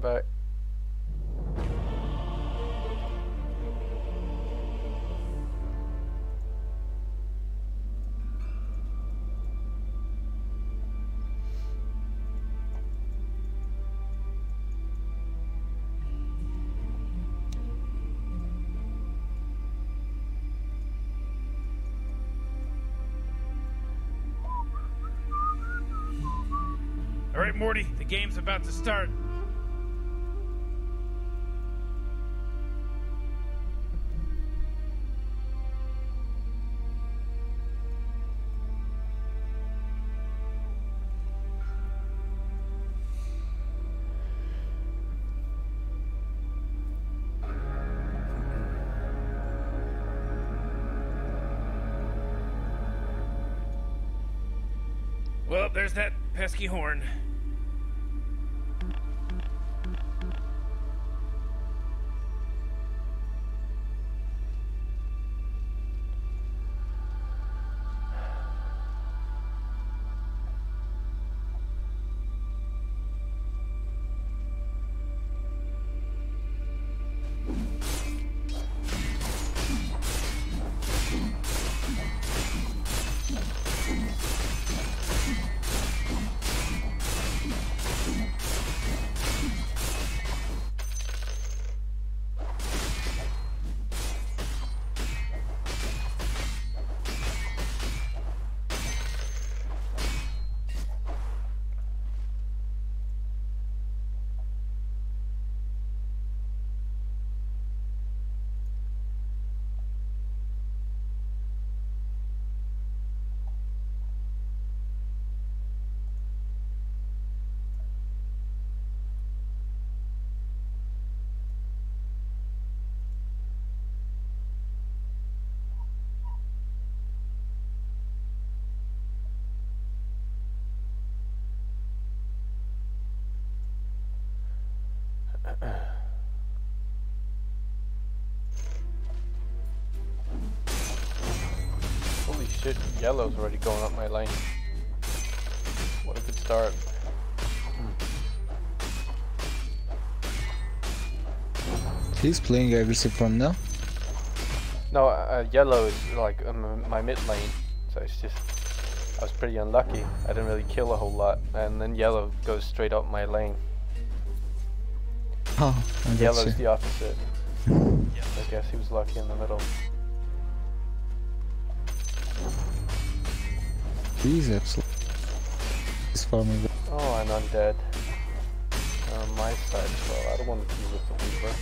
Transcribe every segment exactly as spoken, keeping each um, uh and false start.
back. All right, Morty, the game's about to start. Well, there's that pesky horn. Holy shit, yellow's already going up my lane. What a good start. He's playing aggressive from now. No, uh, yellow is like um, my mid lane, so it's just, I was pretty unlucky. I didn't really kill a whole lot, and then yellow goes straight up my lane. Oh, I got Yellow's you. the opposite. I guess he was lucky in the middle. He's absolutely. He's farming. Oh, and I'm dead. On my side as well. I don't want to deal with the Weaver.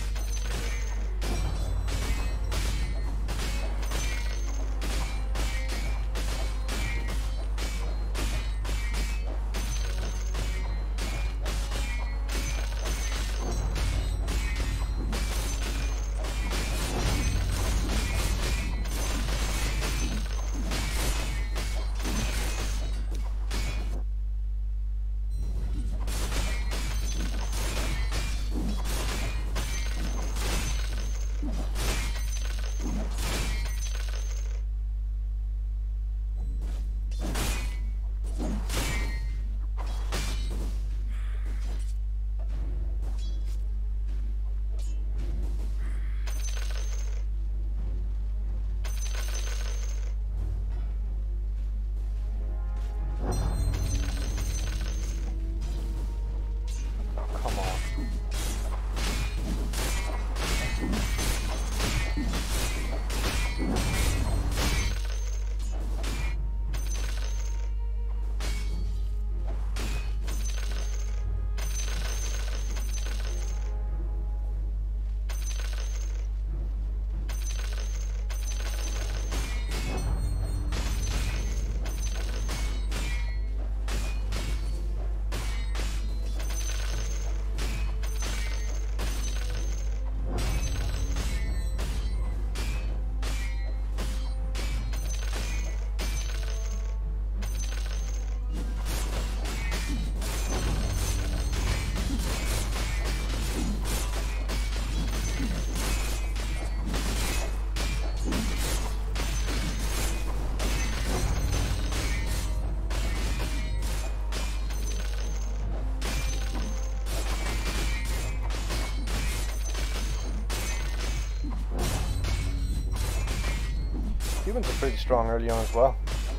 humans are pretty strong early on as well.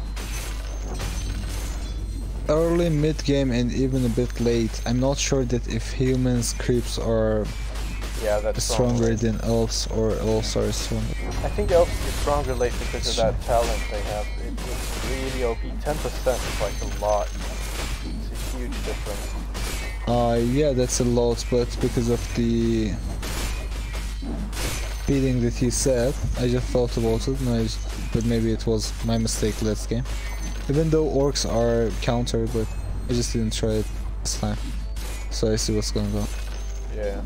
Early, mid game, and even a bit late. I'm not sure that if humans creeps are Yeah, that's stronger than elves or elves are stronger. I think elves are stronger late because of that talent they have. It, it's really O P. ten percent is like a lot. It's a huge difference. Uh, yeah, that's a lot, but because of the beating that he said, I just thought about it, and I just, but maybe it was my mistake last game. Even though orcs are counter, but I just didn't try it this time. So I see what's going on. Yeah.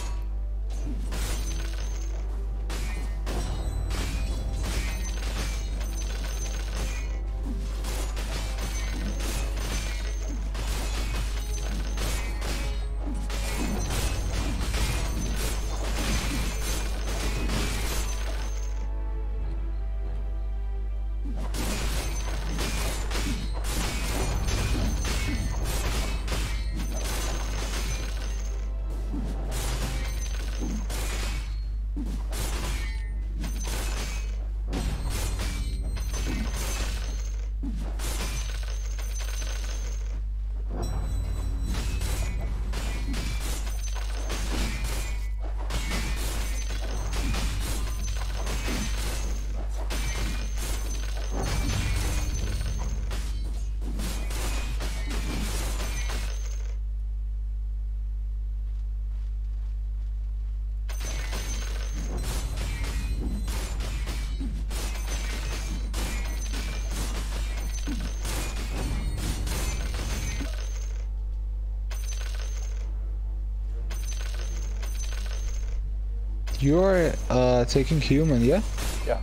You're uh, taking human, yeah? Yeah.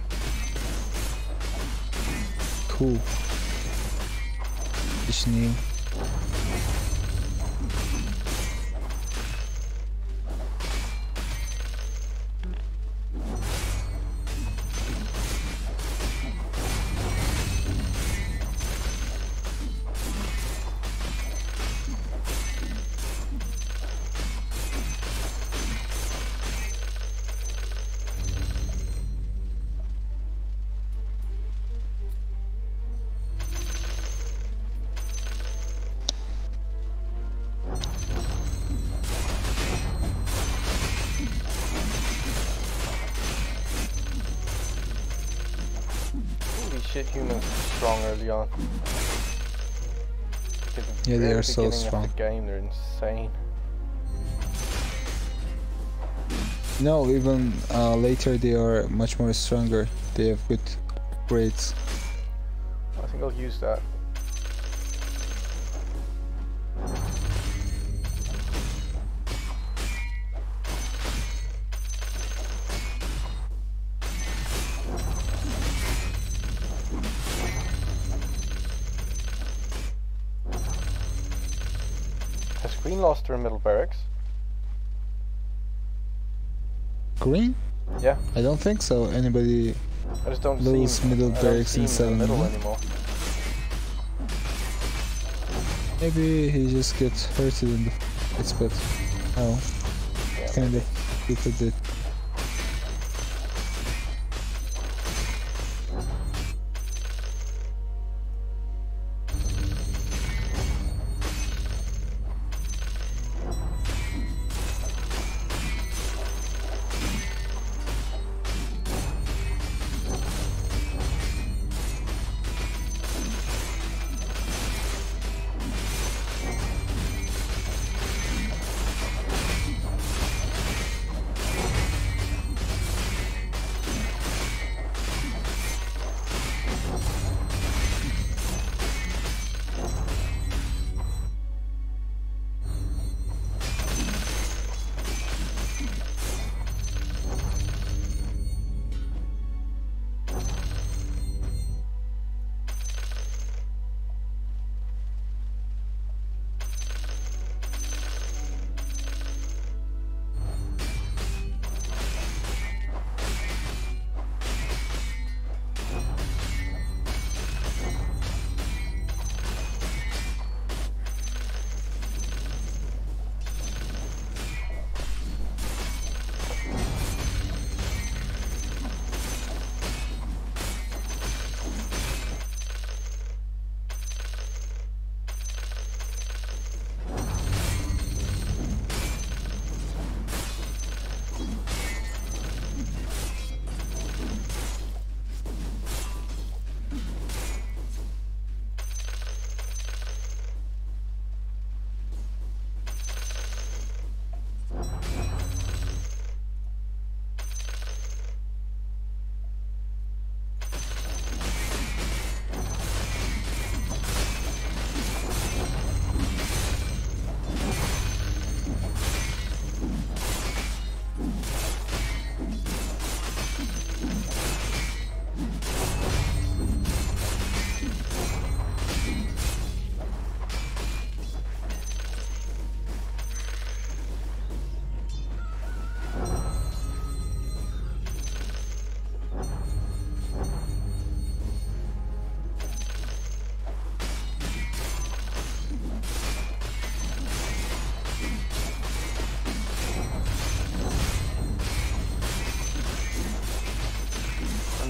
Cool. Just new. Shit, humans are strong early on. At the Yeah, they very are so beginning strong. Of the game, they're insane. No, even uh, later they are much more stronger. They have good grades. I think I'll use that. Has Green lost her middle barracks? Green? Yeah. I don't think so. Anybody I just don't lose see him, middle I don't barracks see in him seven in the middle one? anymore. Maybe he just gets hurted in the fights, but oh, Yeah, kind of hit it.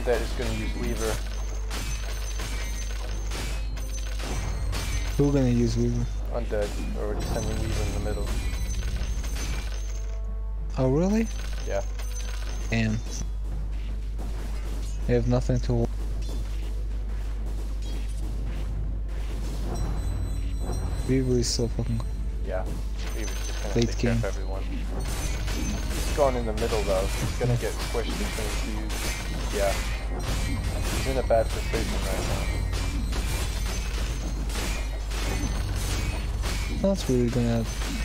instead is gonna use Weaver. Who gonna use Weaver? Undead, already sending Weaver in the middle. Oh really? Yeah. Damn. They have nothing to. Weaver is so fucking. Yeah. Weaver's just gonna Late take care game. of everyone. He's gone in the middle though. He's gonna get squished between two. Yeah. He's in a bad position right now. That's really gonna.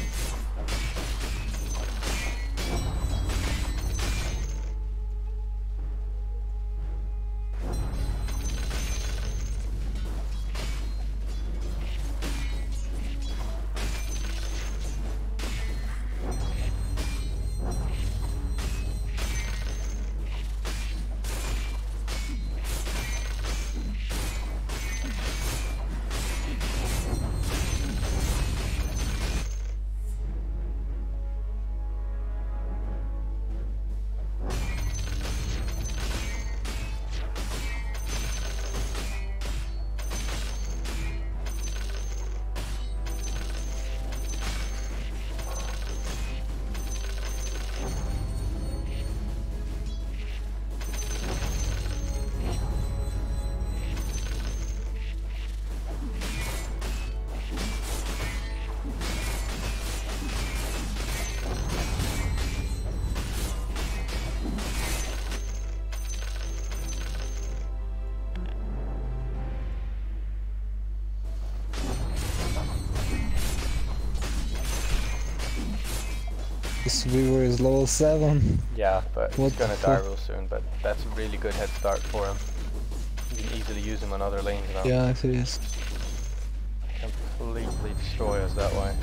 This Weaver is level seven. Yeah, but What he's gonna the die fuck? real soon, but that's a really good head start for him. You can easily use him on other lanes now. Yeah, it is. Completely destroy us that way.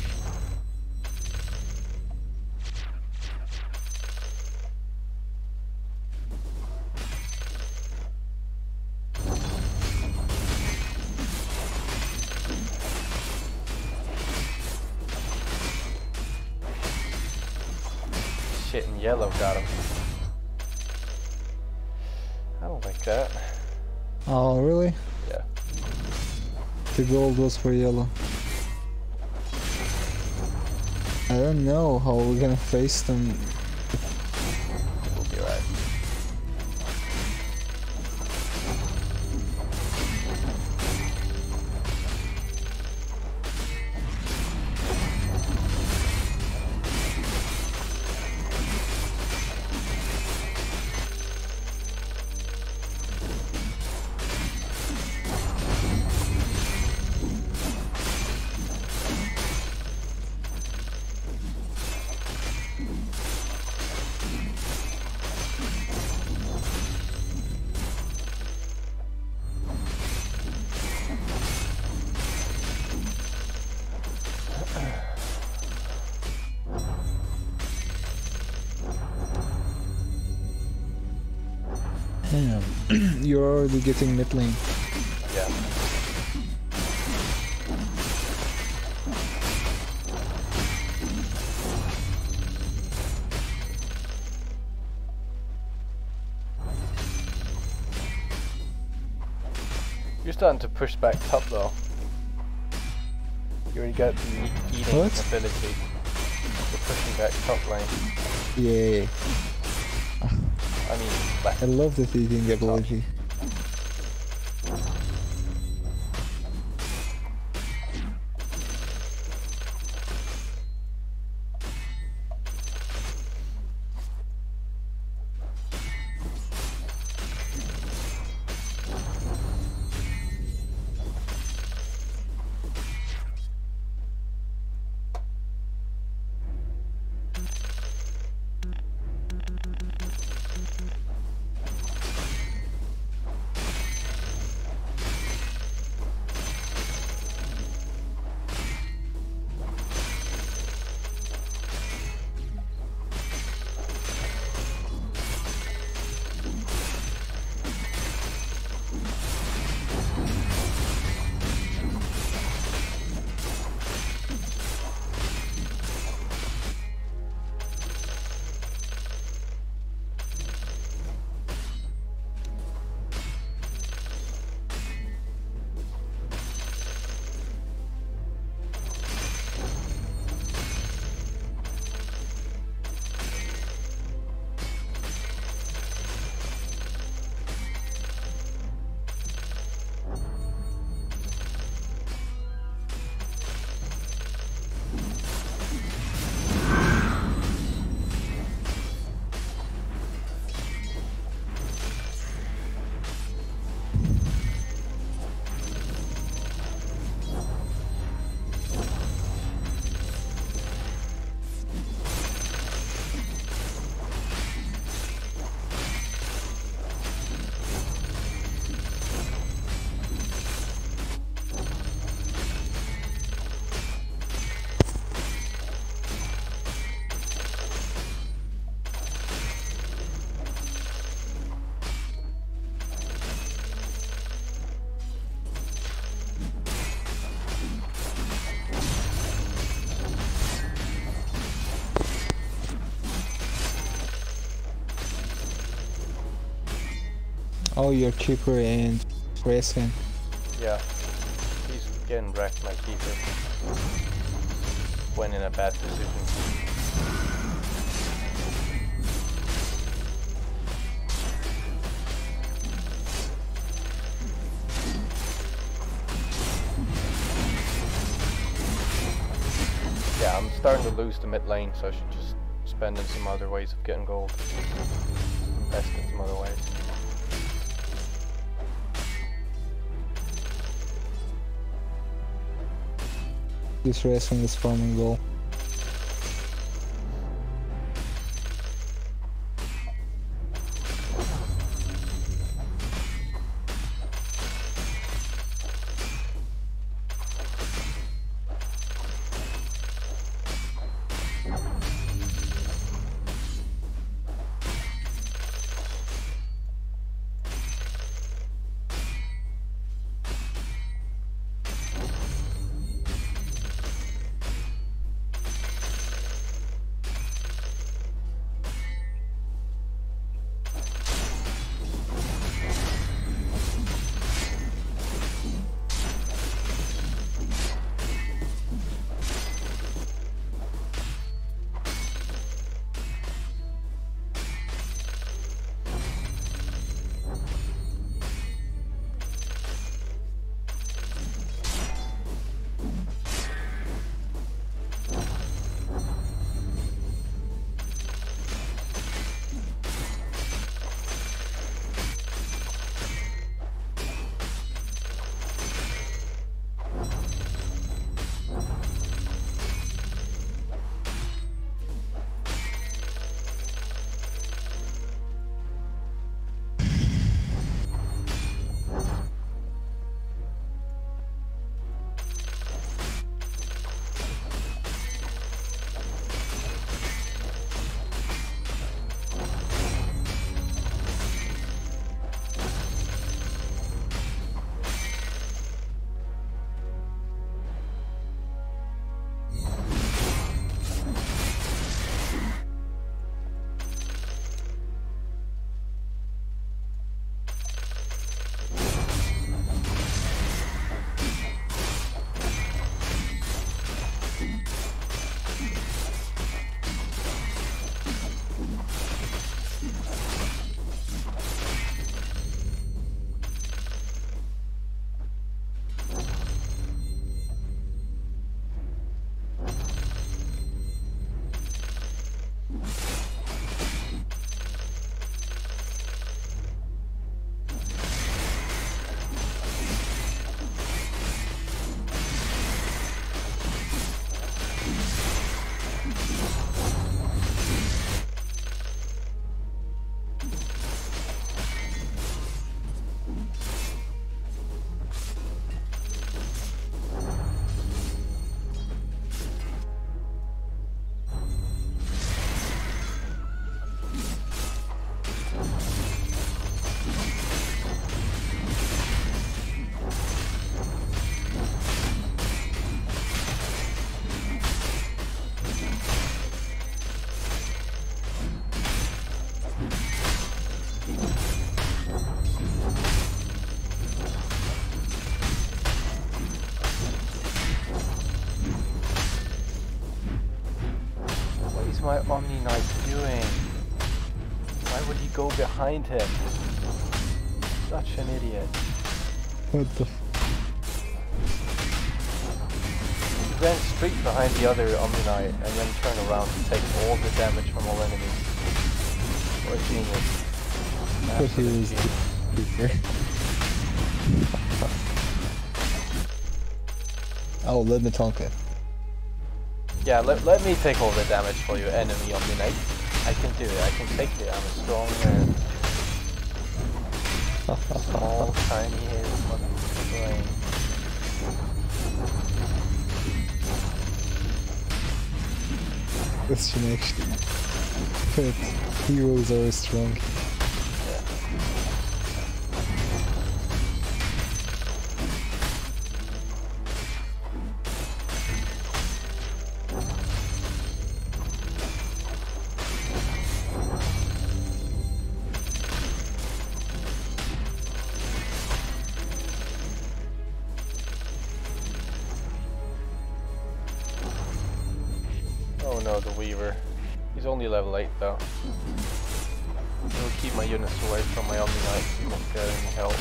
Shit, and yellow got him. I don't like that. Oh, really? Yeah. The gold was for yellow. I don't know how we're gonna face them. We'll be right. Damn. You're already getting mid lane. Yeah. You're starting to push back top though. You already got the eating What? ability. You're pushing back top lane. Yay. I mean, left. I love the eating ability. Oh, your keeper and racing. Yeah. He's getting wrecked, my keeper. Went in a bad position. Yeah, I'm starting to lose the mid lane, so I should just spend in some other ways of getting gold. Invest in some other ways. This racing is farming gold. My Omni Knight doing? Why would he go behind him? Such an idiot. What the f- He ran straight behind the other Omni Knight and then turned around to take all the damage from all enemies. What a genius. But he was Absolute the Oh, let me tank it. Yeah, let, let me take all the damage for you, enemy Omni Knight. I can do it, I can take it, I'm a strong man. Small, tiny his fucking brain. Question actually. But heroes are strong. no, the Weaver. He's only level eight though. I'll keep my units away from my Omni Knight so he won't get any help.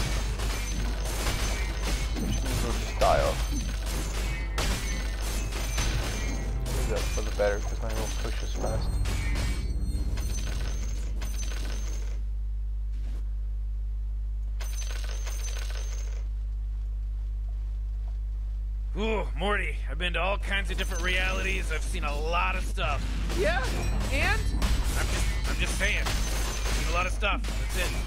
Which means we'll just die off. Maybe that's for the better because now he won't push as fast. Ooh, Morty, I've been to all kinds of different realities. I've seen a lot of stuff. Yeah, and? I'm just, I'm just saying. I've seen a lot of stuff. That's it.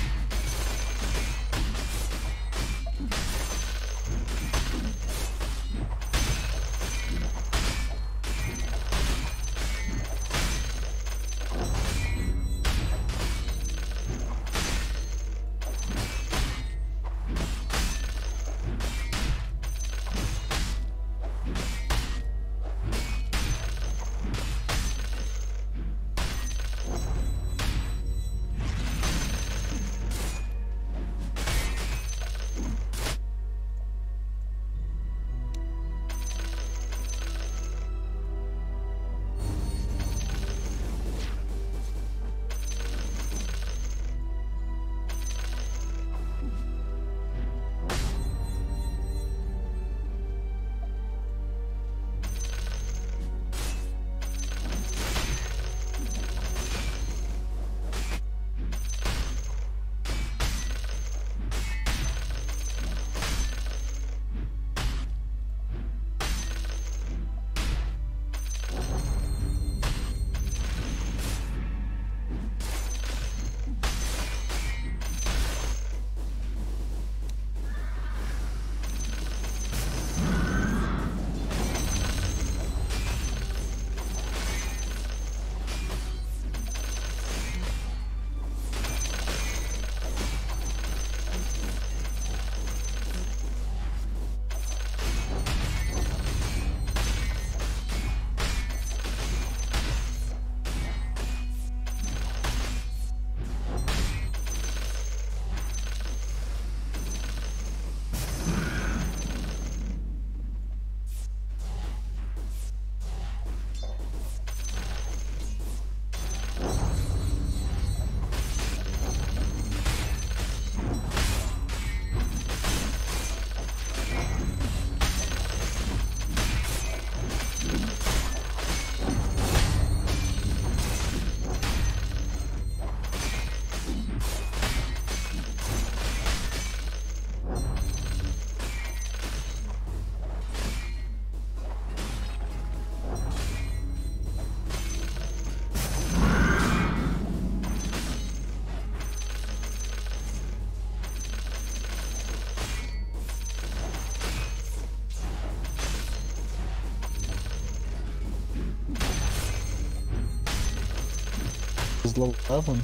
Level eleven.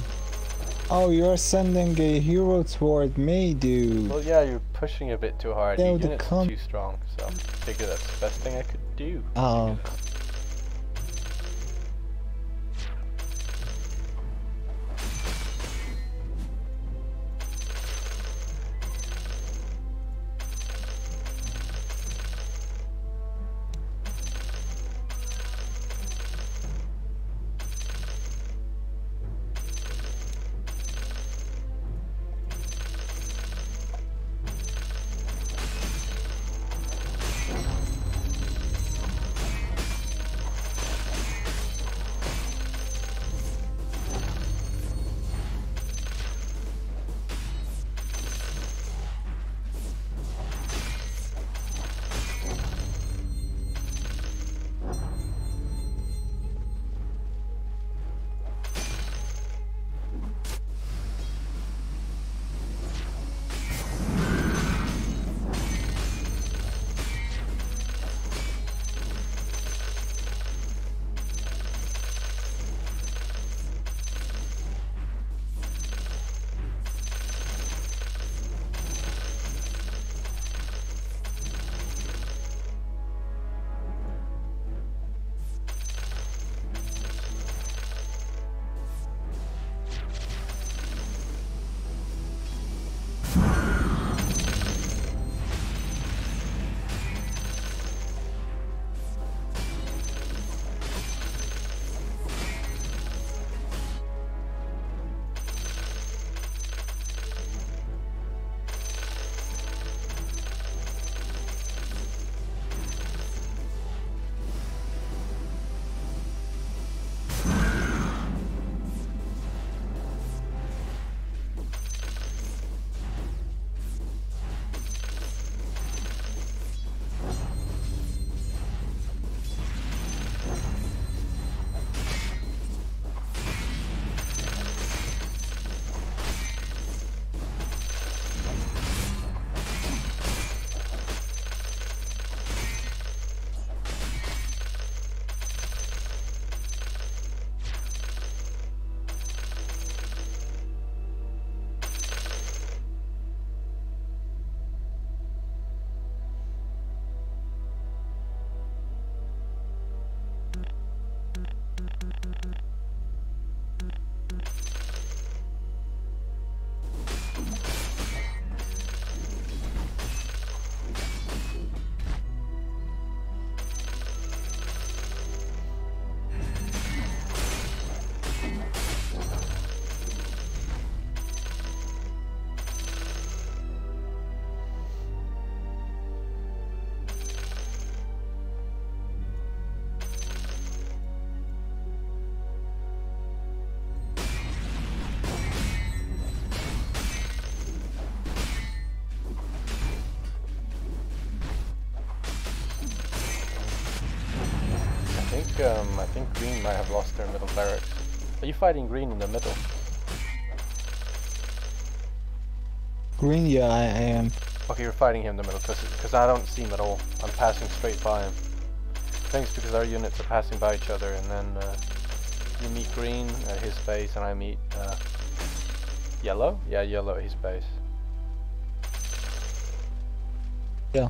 Oh, you're sending a hero toward me, dude. Well, yeah, you're pushing a bit too hard. Yeah, Your the units are too strong, so I figured that's the best thing I could do. Oh. I think, um, I think green might have lost their middle barracks. Are you fighting green in the middle? Green, yeah, I, I am. Okay, you're fighting him in the middle, because I don't see him at all. I'm passing straight by him. I think it's because our units are passing by each other, and then uh, you meet green at his base, and I meet uh, yellow? Yeah, yellow at his base. Yeah.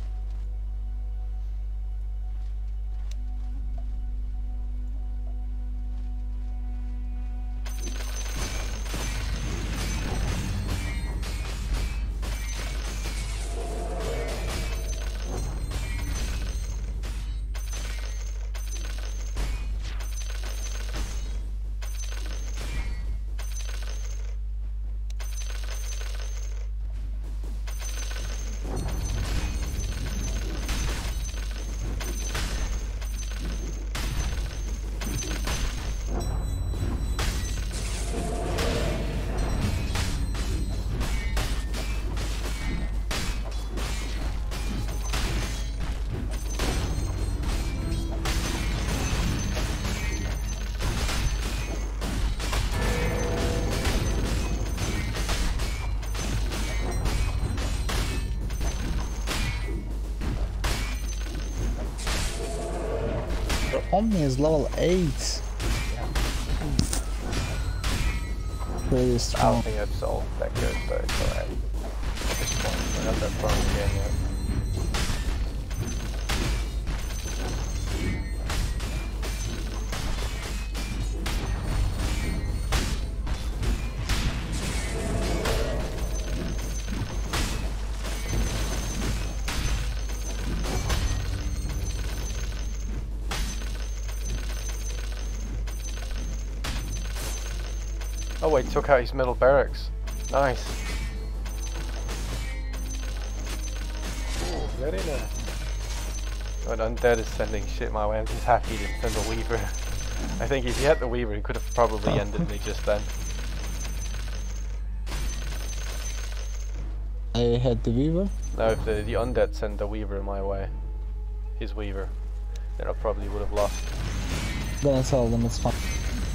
Omni is level eight. Pretty I don't strong. think it's all that good, but it's alright. At this point, we're not that far in the game yet. Oh wait, took out his middle barracks. Nice. Ooh, very nice. But Undead is sending shit my way. I'm just happy he didn't send the Weaver. I think if he had the Weaver, he could have probably ended me just then. I had the Weaver. Now if the, the Undead sent the Weaver my way, his Weaver, then I probably would have lost. Gonna tell them it's fine.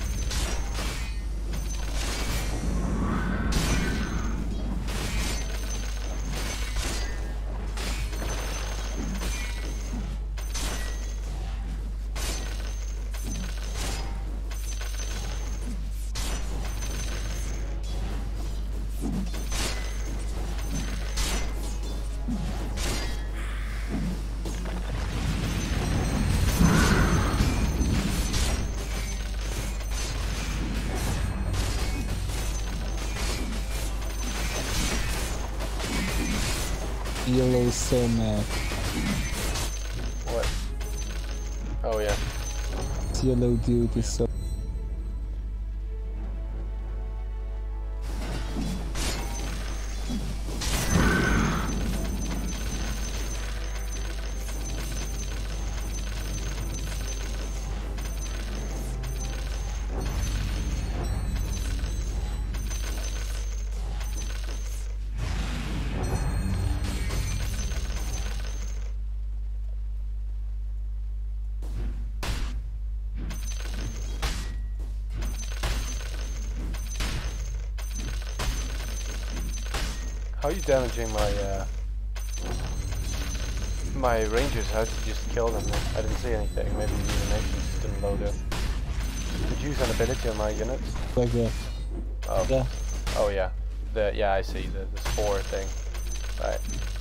Yellow is so mad. What? Oh yeah. This yellow dude is so. How are you damaging my uh, my rangers? How did you just kill them? I didn't see anything. Maybe the animations didn't load in. Did you use an ability on my units? Like that. Oh. Yeah. Oh yeah. The yeah I see the the spore thing. Right.